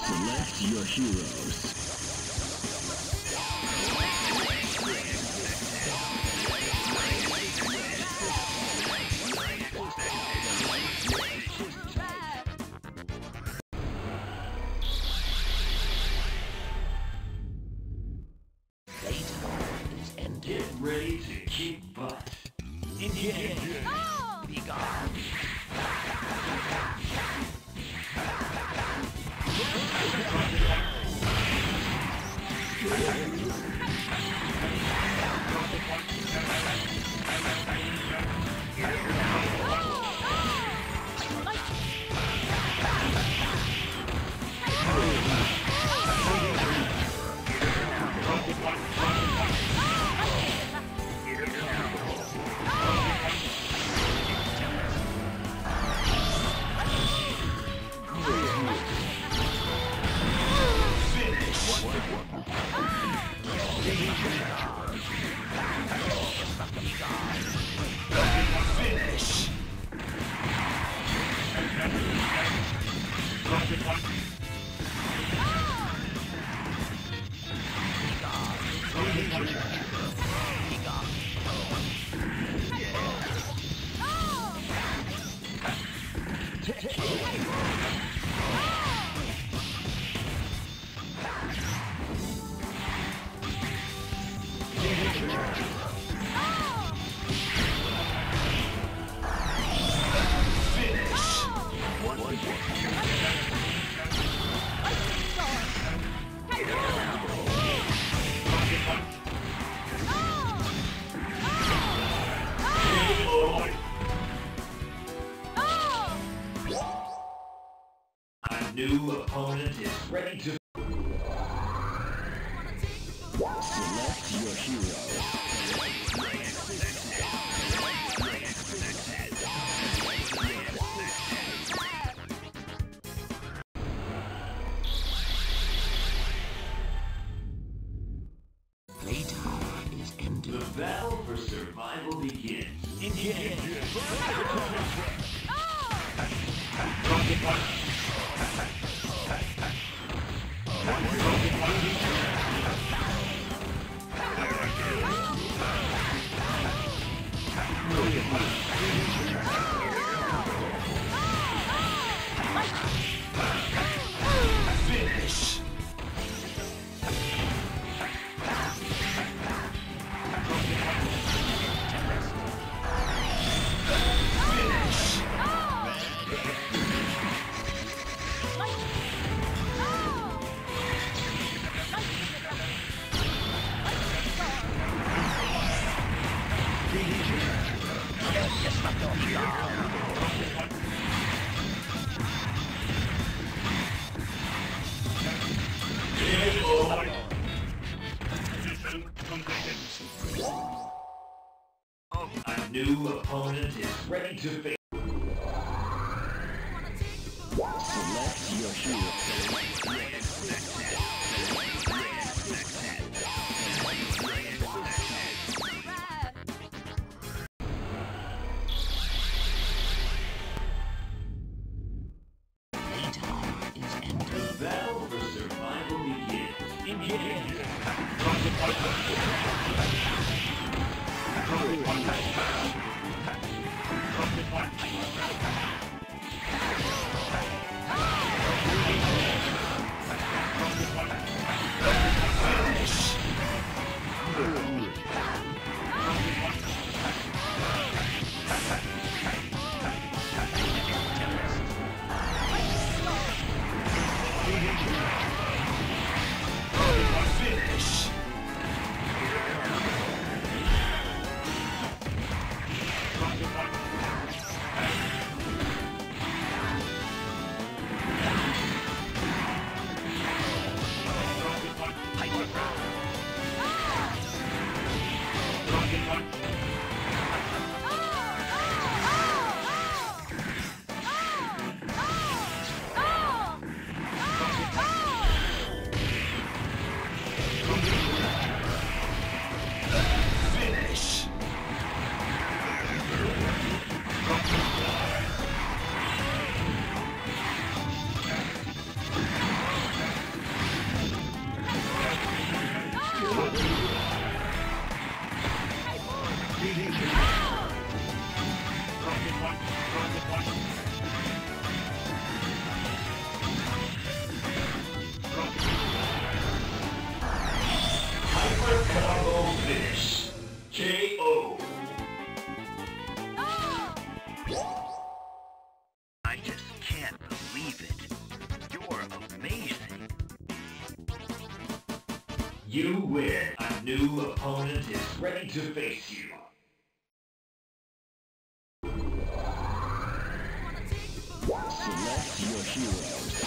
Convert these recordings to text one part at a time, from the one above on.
Select your heroes. Get ready to kick butt. Engage. Oh! Be gone. New opponent is ready to... Select your hero. Playtime is ended. The battle for survival begins. Engage! Finish. A new opponent is ready to face. Select your hero. The battle for survival begins. Engage! can't believe it. You're amazing. You win. A new opponent is ready to face you. Select your heroes.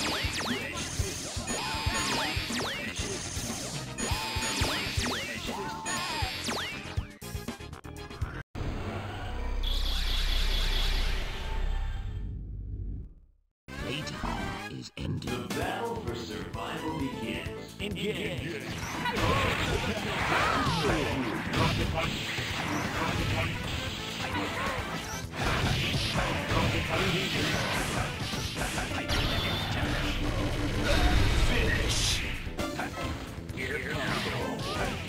Playtime is ended. The battle for survival begins. Engage. Finish. Here comes.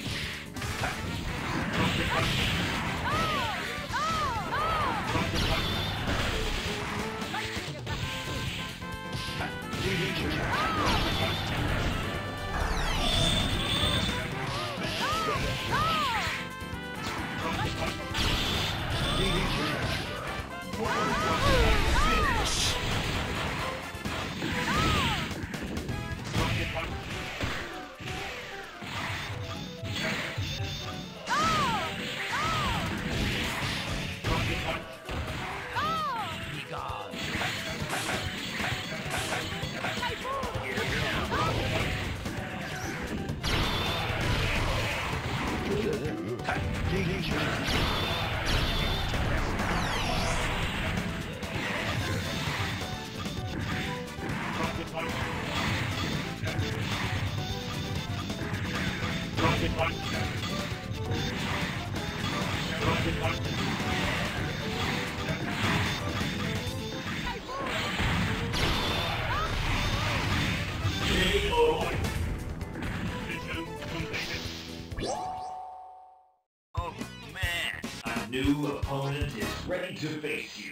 Oh man, a new opponent is ready to face you.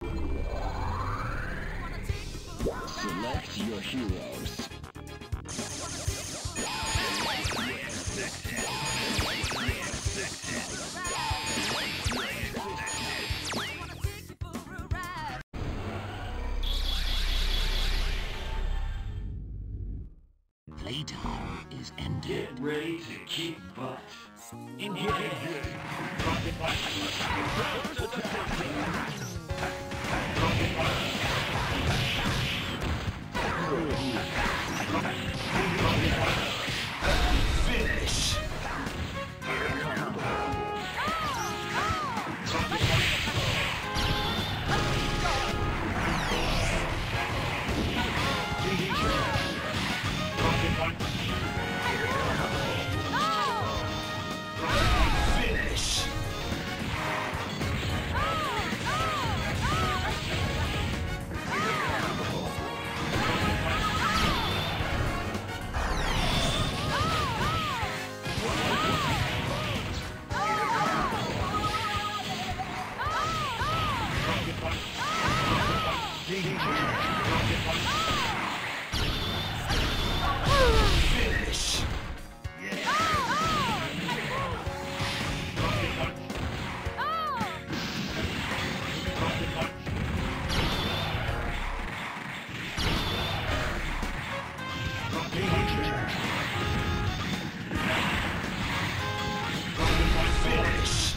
Select your heroes. Playtime is ended. Get ready to kick butt. Engage. Finish. Finish. Finish. Finish.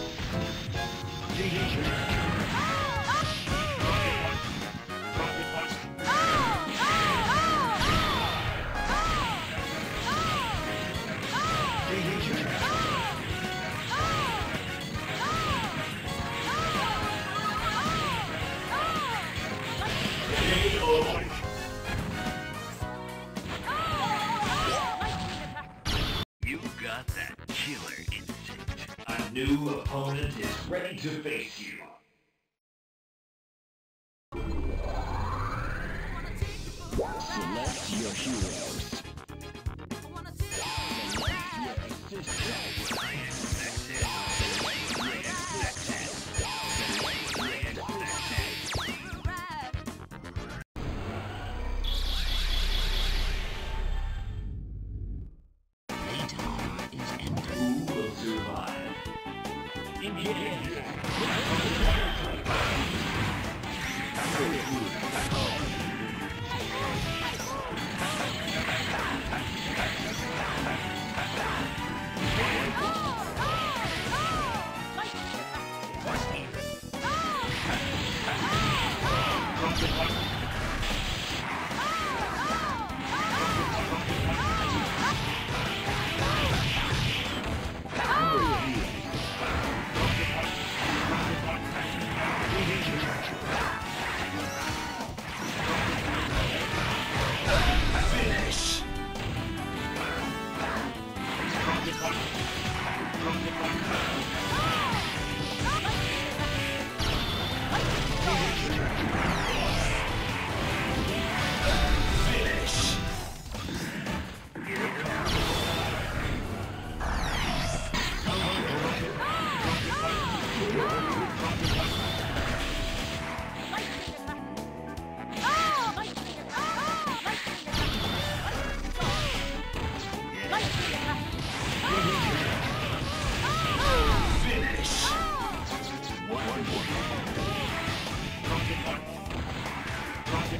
You got that killer instinct. A new opponent is ready to face you. Select your heroes. Playtime is ended. Who will survive? Engage.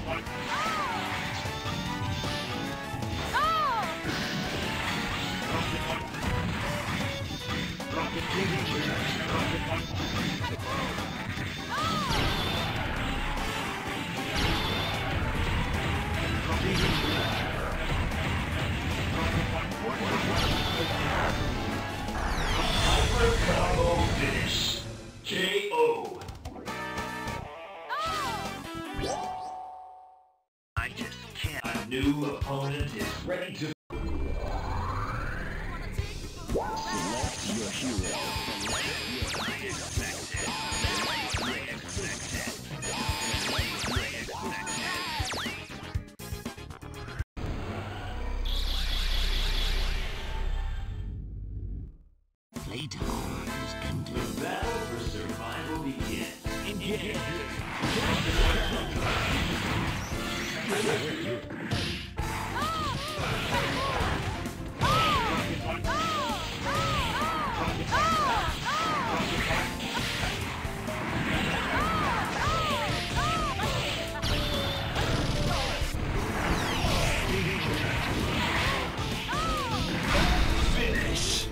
Combo finish. KO. I just can't. A new opponent is ready to. Select your hero. I expect it. I expect it. Playtime is ended. The battle for survival begins. Engage. Finish.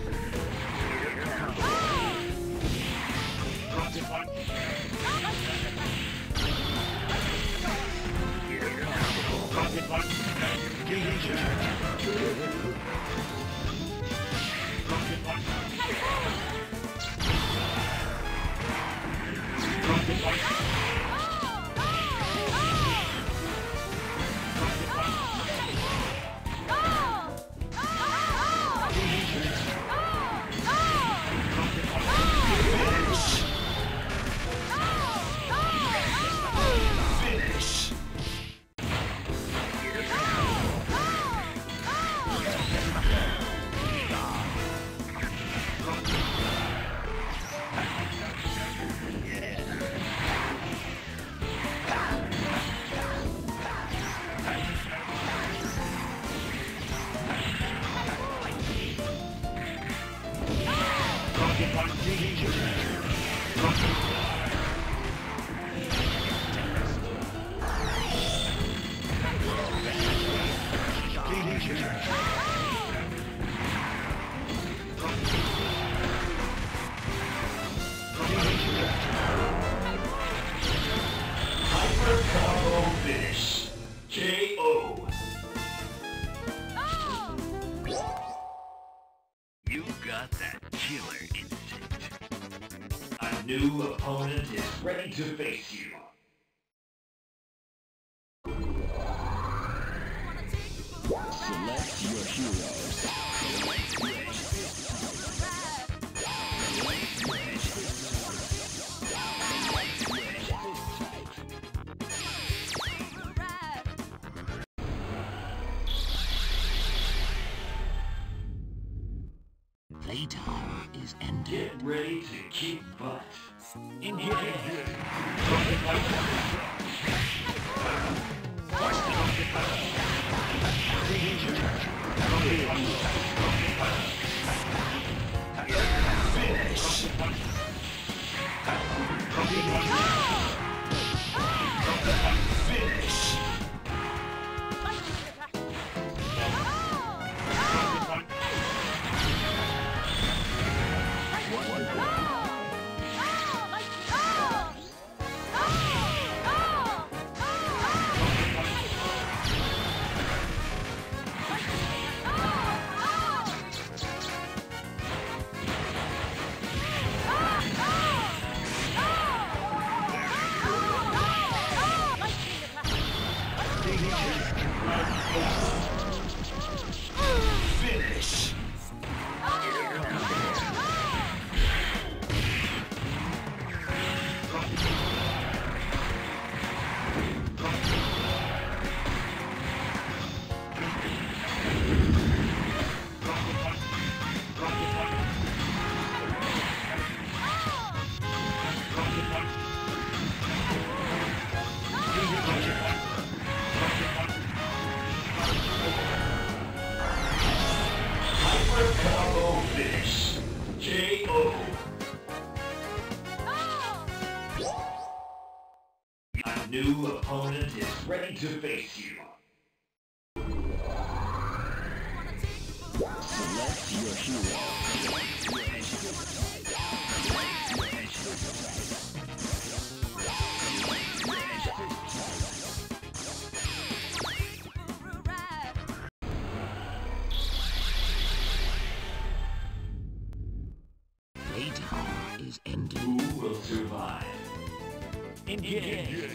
Finish. Hyper combo finish. KO. You got that killer instinct. A new opponent is ready to face you. Select your heroes. Playtime is ended. Get ready to kick butt. Engage. Finish. Finish. Finish. is ready to face you. Select your hero. Playtime is ended. Who will survive? Engage!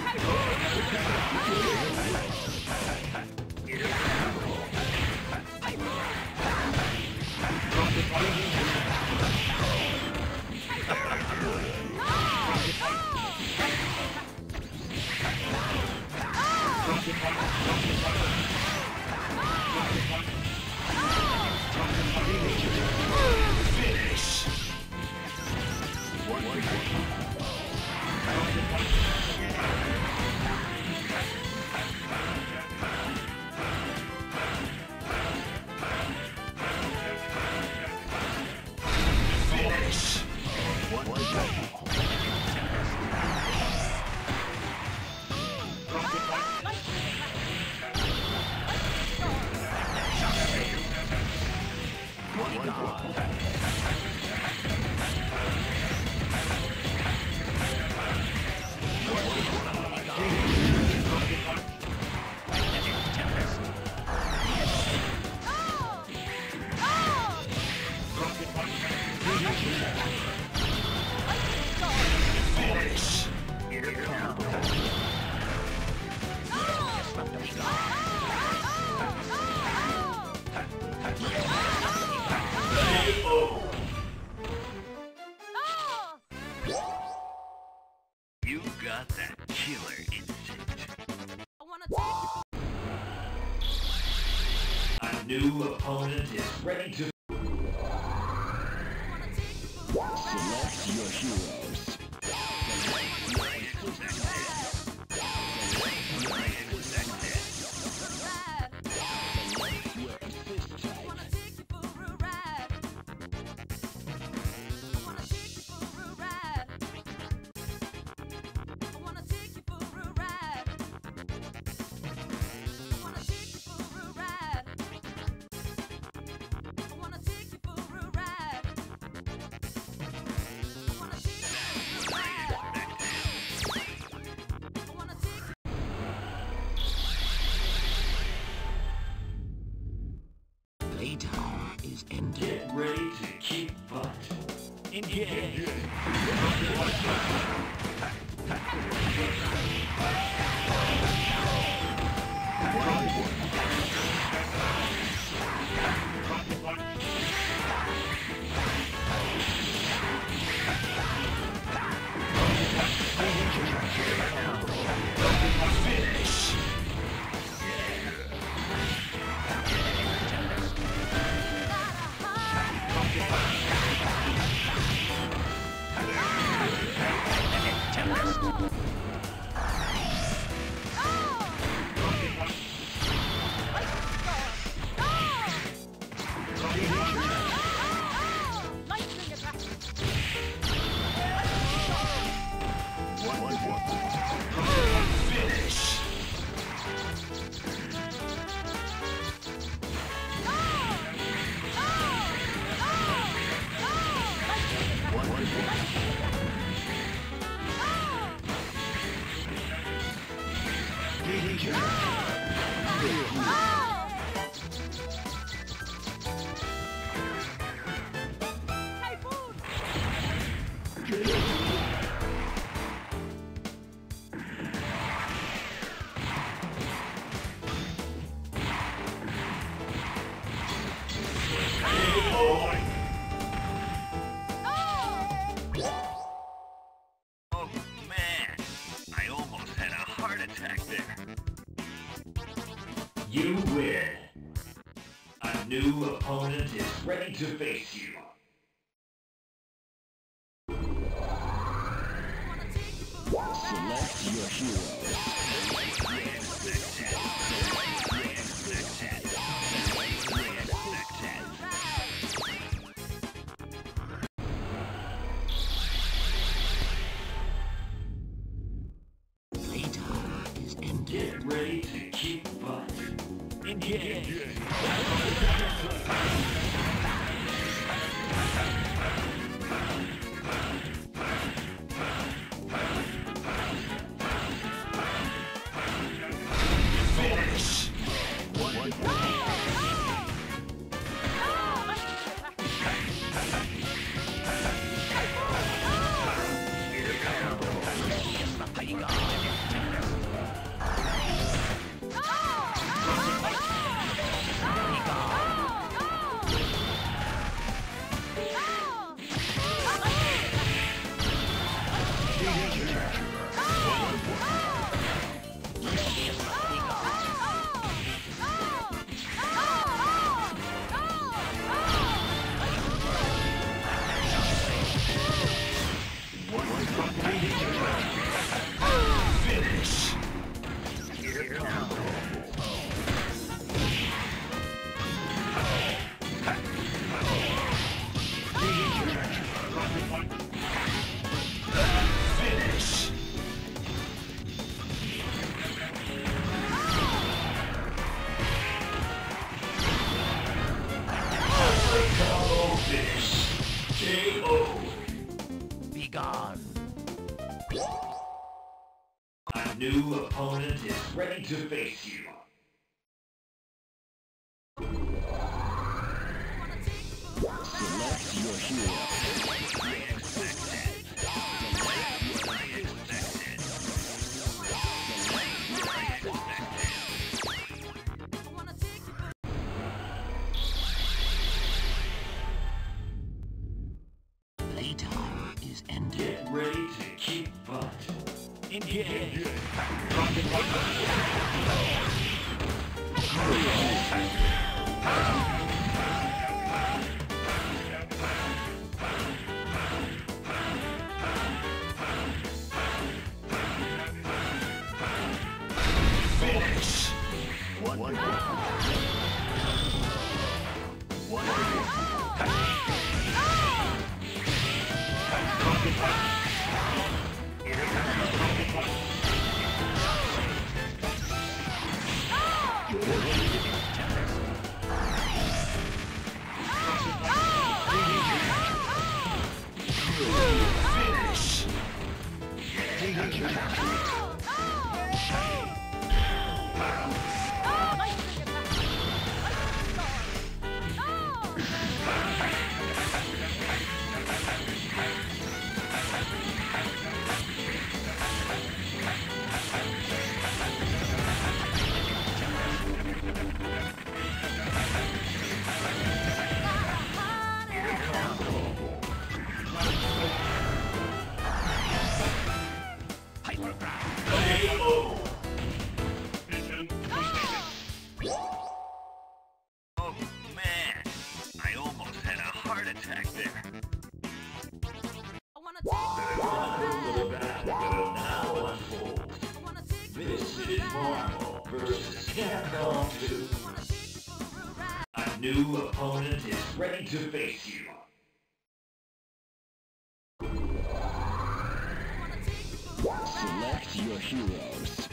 You got that killer instinct. A new opponent is ready to... Select your heroes. Playtime is ended. Get ready to keep butt. Engage! Oh man, I almost had a heart attack there. You win. A new opponent is ready to face you. Select your heroes. Playtime is ended. Get ready to kick butt. Engage. Finish. A new opponent is ready to face you. Select your hero. Playtime is ended. Get ready to kick butt. Engage. Finish. Oh man, I almost had a heart attack there. I wanna take Now unfold. This is Marvel versus Capcom 2. A new opponent is ready to face you. Select your heroes.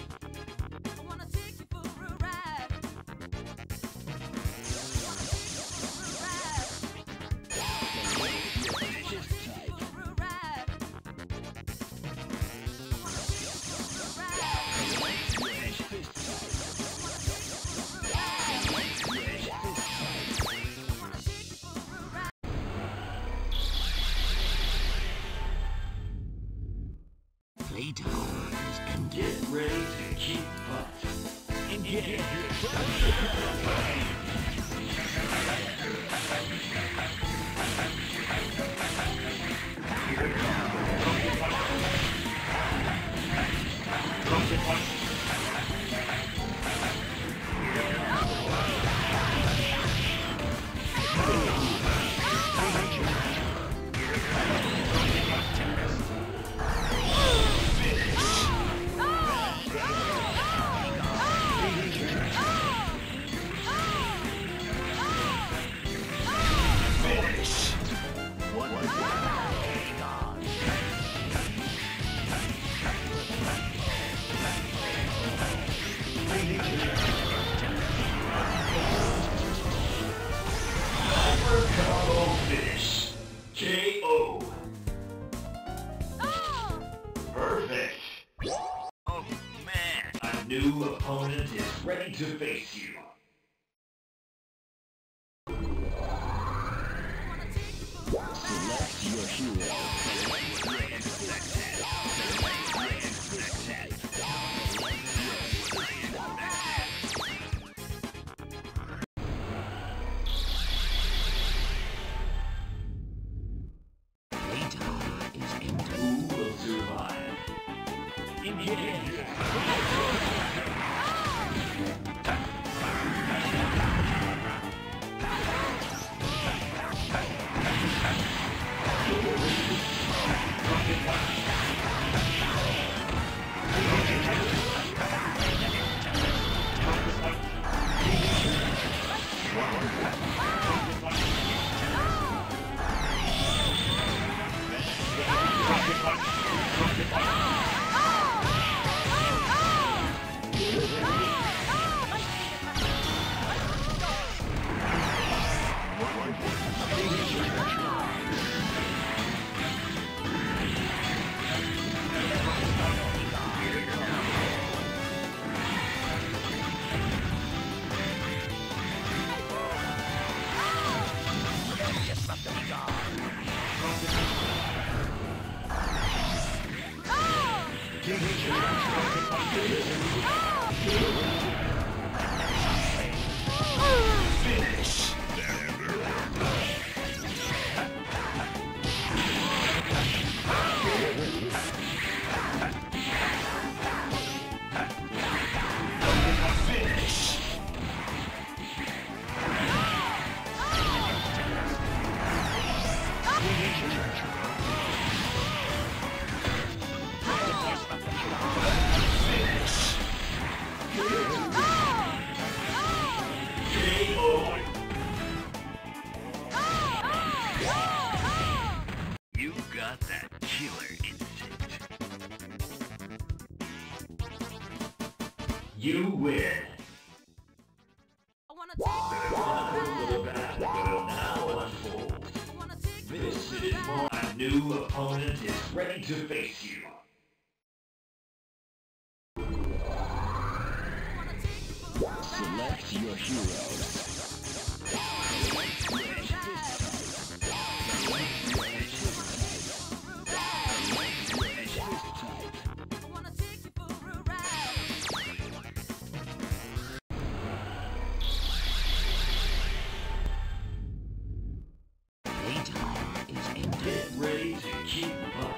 Playtime is ended. Get ready to kick butt. Engage. Combo finish. KO. Perfect. Oh man. A new opponent is ready to face you. Select your hero. Who will survive? You got that killer instinct. You win. I wanna take The wonderful battle will now unfold. This is more. A new opponent is ready to face you. Select your hero. Get ready to kick butt.